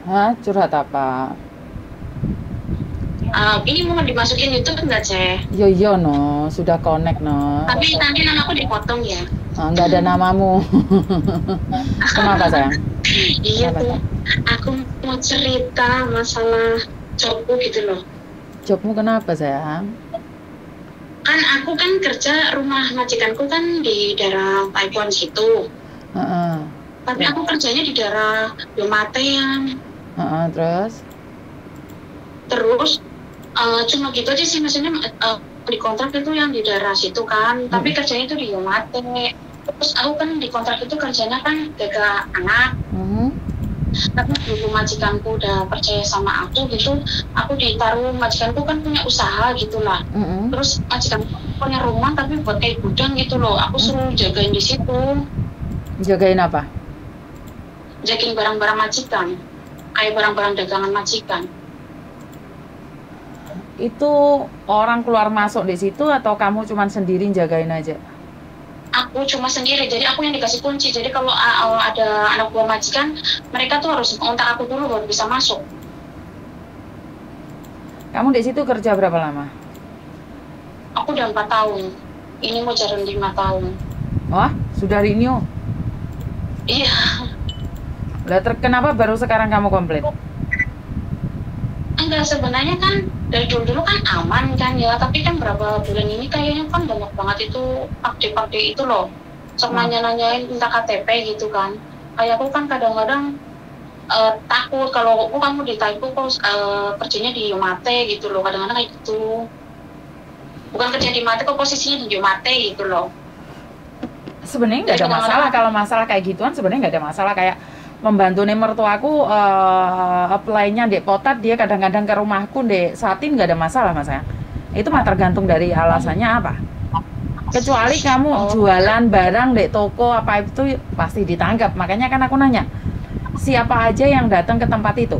Hah, curhat apa? Ini mau dimasukin YouTube nggak, Ceh? Yo yo no, sudah connect no. Tapi nanti namaku dipotong ya. Nggak ada namamu. Kenapa sayang? Iya Kenapa tuh, sayang? aku mau cerita masalah cowokku gitu loh. Jobmu kenapa sayang? Kan aku kan kerja rumah majikanku kan di daerah Taiwan situ. Heeh. Tapi aku kerjanya di daerah Yomatean. Heeh, terus? Terus cuma gitu aja sih, maksudnya di kontrak itu yang di daerah situ kan. Tapi kerjanya itu di Yomate. Terus aku kan di kontrak itu kerjanya kan jaga anak. Mhm. Tapi dulu majikanku udah percaya sama aku gitu, aku ditaruh, majikanku kan punya usaha gitu lah. Mhm. Terus majikanku punya rumah tapi buat kayak gudang gitu loh, aku suruh jagain di situ, Jagain apa? jagain barang-barang majikan, kayak barang-barang dagangan majikan. Itu orang keluar masuk di situ atau kamu cuman sendiri jagain aja? Aku cuma sendiri, jadi aku yang dikasih kunci. Jadi kalau ada anak buah majikan, mereka tuh harus ngontak aku dulu baru bisa masuk. Kamu di situ kerja berapa lama? Aku udah 4 tahun, ini mau jalan 5 tahun. Wah, sudah renew. Iya. Lah kenapa baru sekarang kamu komplain? Enggak, sebenarnya kan dari dulu-dulu kan aman kan ya, tapi kan berapa bulan ini kayaknya kan banyak banget itu update-update itu loh. Sok nanya-nanyain minta KTP gitu kan. Kayak aku kan kadang-kadang takut kalau kamu ditarik kok kerjanya di Yomate gitu loh. Kadang-kadang kayak gitu. Bukan kerja di Mate kok posisinya di Yomate gitu loh. Sebenarnya nggak Jadi ada masalah kadang-kadang kalau masalah kayak gituan, sebenarnya nggak ada masalah. Kayak membantu nih mertuaku apply-nya di Potat, dia kadang-kadang ke rumahku di Satin, nggak ada masalah mas ya. Itu mah tergantung dari alasannya apa. Kecuali kamu oh, jualan barang di toko apa itu pasti ditangkap. Makanya kan aku nanya, siapa aja yang datang ke tempat itu?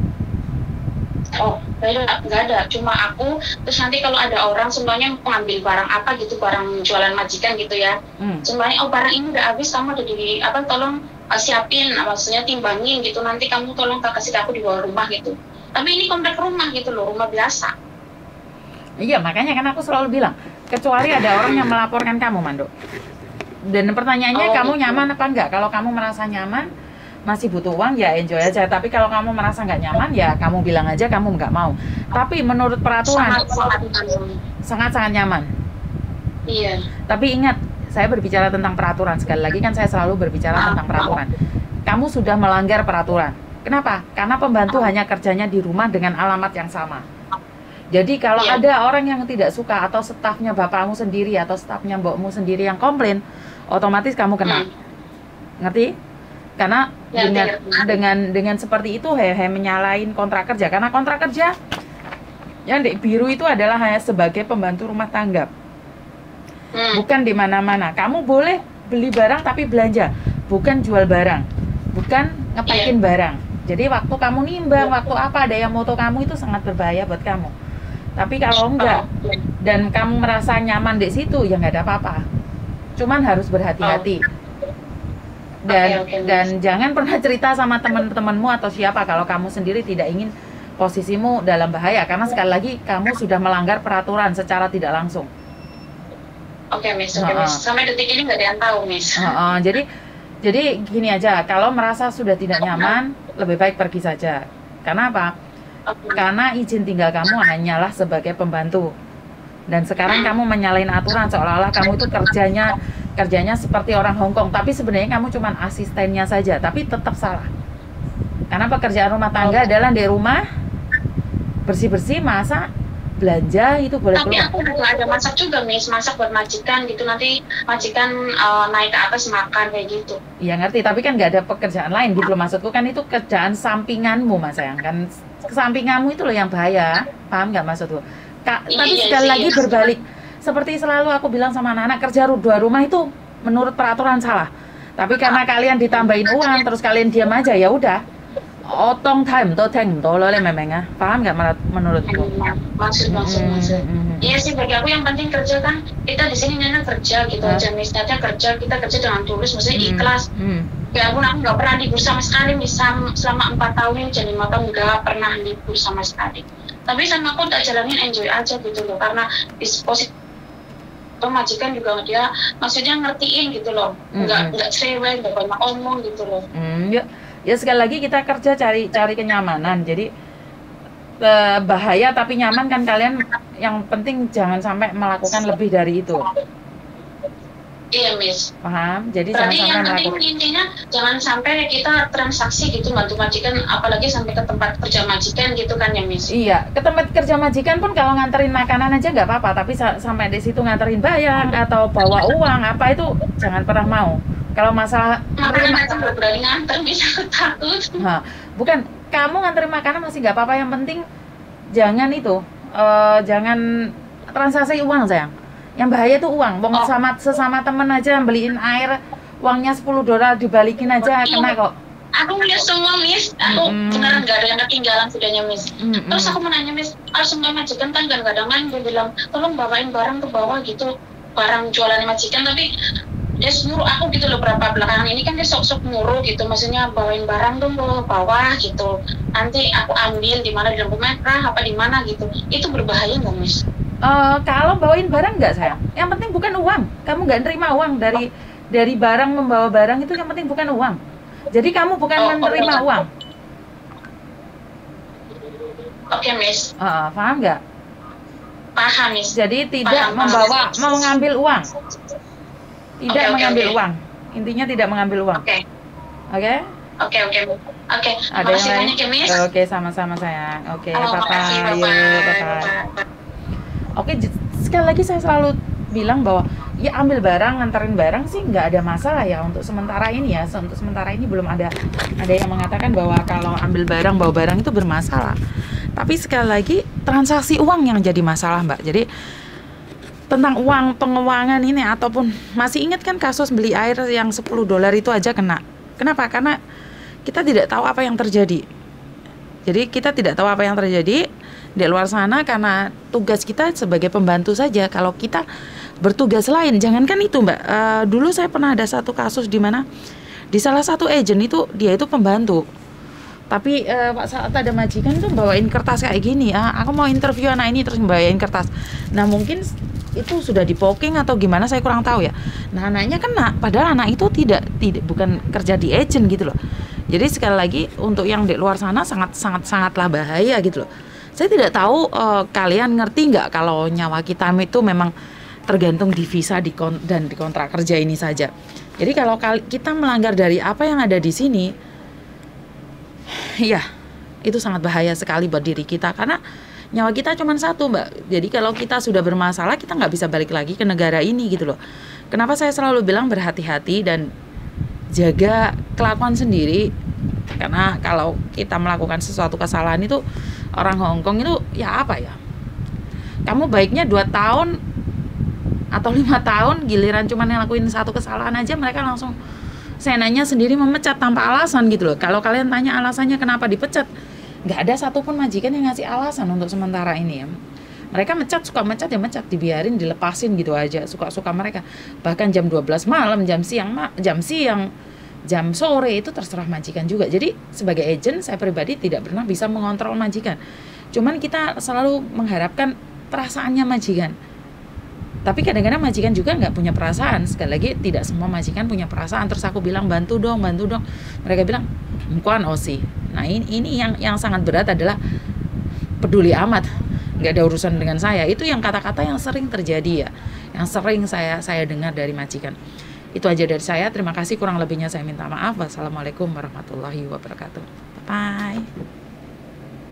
oh, nggak ada. Cuma aku, terus nanti kalau ada orang semuanya mengambil barang apa gitu, barang jualan majikan gitu ya. Semuanya, oh barang ini udah habis, kamu udah di, apa, tolong siapin, maksudnya timbangin gitu, nanti kamu tolong kasih ke aku di bawah rumah gitu. Tapi ini komplek rumah gitu loh, rumah biasa. Iya, makanya kan aku selalu bilang, kecuali ada orang yang melaporkan kamu, Mando. Dan pertanyaannya, Oh kamu gitu. nyaman apa enggak? Kalau kamu merasa nyaman, masih butuh uang, ya enjoy aja. Tapi kalau kamu merasa nggak nyaman, ya kamu bilang aja kamu nggak mau. Tapi menurut peraturan, Sangat nyaman. sangat-sangat nyaman. Iya. Tapi ingat, saya berbicara tentang peraturan. Sekali lagi kan saya selalu berbicara tentang peraturan. Kamu sudah melanggar peraturan. Kenapa? Karena pembantu hanya kerjanya di rumah dengan alamat yang sama. Jadi kalau Iya. ada orang yang tidak suka atau stafnya bapakmu sendiri atau stafnya mbokmu sendiri yang komplain, otomatis kamu kena. Ngerti? Karena Ya, dengan seperti itu hehe menyalahin kontrak kerja. Karena kontrak kerja yang di biru itu adalah hanya sebagai pembantu rumah tangga. Bukan di mana-mana. Kamu boleh beli barang tapi belanja, bukan jual barang, bukan ngepakin barang. Jadi waktu kamu nimbang, waktu apa ada yang moto kamu itu sangat berbahaya buat kamu. Tapi kalau enggak dan kamu merasa nyaman di situ, ya nggak ada apa-apa. Cuman harus berhati-hati. Dan jangan pernah cerita sama teman-temanmu atau siapa kalau kamu sendiri tidak ingin posisimu dalam bahaya, karena sekali lagi kamu sudah melanggar peraturan secara tidak langsung. Oke, Miss. Sampai detik ini nggak ada yang tahu, Miss. Jadi gini aja, kalau merasa sudah tidak nyaman, lebih baik pergi saja. Karena apa? Karena izin tinggal kamu hanyalah sebagai pembantu. Dan sekarang kamu menyalahin aturan seolah-olah kamu itu kerjanya seperti orang Hongkong, tapi sebenarnya kamu cuma asistennya saja, tapi tetap salah. Karena pekerjaan rumah tangga adalah di rumah bersih-bersih, masak, belanja itu boleh Tapi keluar. aku juga ada masak juga, Miss, masak buat majikan gitu, nanti majikan naik ke atas makan kayak gitu. Iya ngerti, tapi kan nggak ada pekerjaan lain gitu loh, maksudku kan itu kerjaan sampinganmu mas sayang, kan kesampinganmu itu loh yang bahaya, paham nggak maksudku? Tapi sekali lagi berbalik, seperti selalu aku bilang sama anak-anak, kerja dua rumah itu menurut peraturan salah. Tapi karena kalian ditambahin uang terus kalian diam aja, ya udah. Otong time to teng to lo le memengah, paham nggak menurutku? Maksud. Iya sih, bagi aku yang penting kerja kan, kita di sini nana kerja gitu aja, Miss, kerja, kita kerja dengan tulus, maksudnya ikhlas. Ya ampun, aku nggak pernah libur sama sekali, selama 4 tahun ini, jadi 5 tahun nggak pernah libur sama sekali. Tapi sama aku tak jalanin enjoy aja gitu loh, karena disposisi majikan juga dia maksudnya ngertiin gitu loh, nggak cerewet, nggak banyak omong gitu loh. Ya sekali lagi kita kerja cari kenyamanan, jadi bahaya tapi nyaman kan kalian, yang penting jangan sampai melakukan lebih dari itu. Iya, Miss. Paham? Jadi berarti jangan yang sampai penting intinya jangan sampai kita transaksi gitu bantu majikan, apalagi sampai ke tempat kerja majikan gitu kan ya, Miss? Iya, ke tempat kerja majikan pun kalau nganterin makanan aja nggak apa-apa, tapi sampai di situ nganterin bayang atau bawa uang apa itu jangan pernah mau. Kalau masalah makanan aja nggak berani nganter, bisa takut. Bukan, kamu nganterin makanan masih nggak apa-apa, yang penting jangan itu, jangan transaksi uang sayang. Yang bahaya tuh uang, sama sesama temen aja beliin air, uangnya $10 dibalikin aja kena kok. Aku ngeliat semua, Miss. Aku beneran gak ada yang ketinggalan sudahnya, Miss. Terus aku menanya, Miss, harus semua majikan kan kadang-kadang dia bilang, tolong bawain barang ke bawah gitu, barang jualan majikan, tapi dia nyuruh aku gitu loh, berapa belakangan ini kan dia sok-sok nyuruh gitu, maksudnya bawain barang dong ke bawah gitu, nanti aku ambil di mana, di lampu merah apa di mana gitu. Itu berbahaya nggak, Miss? Kalau bawain barang nggak sayang, yang penting bukan uang, kamu nggak nerima uang dari barang, membawa barang itu yang penting bukan uang, jadi kamu bukan menerima uang. Oke, Miss. Paham nggak? Paham, Miss. Jadi tidak mengambil uang, tidak mengambil uang, intinya tidak mengambil uang. Oke. Ada yang lain? Oke, sama-sama sayang. Oke, bye-bye. Oke, sekali lagi saya selalu bilang bahwa ya ambil barang, nganterin barang sih nggak ada masalah ya untuk sementara ini ya. Untuk sementara ini belum ada yang mengatakan bahwa kalau ambil barang, bawa barang itu bermasalah. Tapi sekali lagi transaksi uang yang jadi masalah, Mbak. Jadi tentang uang, penguangan ini, ataupun masih ingat kan kasus beli air yang $10 itu aja kena. Kenapa? Karena kita tidak tahu apa yang terjadi. Jadi kita tidak tahu apa yang terjadi di luar sana karena tugas kita sebagai pembantu saja. Kalau kita bertugas lain, jangankan itu, Mbak. Dulu saya pernah ada satu kasus di mana di salah satu agent itu dia itu pembantu. Tapi saat ada majikan tuh bawain kertas kayak gini, aku mau interview anak ini, terus bawain kertas. Nah mungkin itu sudah dipoking atau gimana, saya kurang tahu ya. Nah anaknya kena, padahal anak itu tidak bukan kerja di agent gitu loh. Jadi sekali lagi untuk yang di luar sana sangatlah bahaya gitu loh. Saya tidak tahu kalian ngerti nggak kalau nyawa kita itu memang tergantung di visa dan di kontrak kerja ini saja. Jadi kalau kita melanggar dari apa yang ada di sini, ya itu sangat bahaya sekali buat diri kita, karena nyawa kita cuma satu, Mbak. Jadi kalau kita sudah bermasalah, kita nggak bisa balik lagi ke negara ini gitu loh. Kenapa saya selalu bilang berhati-hati dan jaga kelakuan sendiri, karena kalau kita melakukan sesuatu kesalahan itu, orang Hong Kong itu ya apa ya, kamu baiknya 2 tahun atau 5 tahun, giliran cuma ngelakuin satu kesalahan aja mereka langsung senanya sendiri memecat tanpa alasan gitu loh. Kalau kalian tanya alasannya kenapa dipecat, nggak ada satupun majikan yang ngasih alasan untuk sementara ini ya. Mereka suka mecat ya mecat, dibiarin, dilepasin gitu aja, suka-suka mereka. Bahkan jam 12 malam, jam siang, jam sore itu terserah majikan juga. Jadi sebagai agent saya pribadi tidak pernah bisa mengontrol majikan. Cuman kita selalu mengharapkan perasaannya majikan. Tapi kadang-kadang majikan juga nggak punya perasaan. Sekali lagi tidak semua majikan punya perasaan. Terus aku bilang bantu dong. Mereka bilang mungkin osi. Nah ini yang sangat berat adalah peduli amat, nggak ada urusan dengan saya. Itu yang kata-kata yang sering terjadi ya, yang sering saya dengar dari majikan. Itu aja dari saya. Terima kasih, kurang lebihnya saya minta maaf. Wassalamualaikum warahmatullahi wabarakatuh. Bye.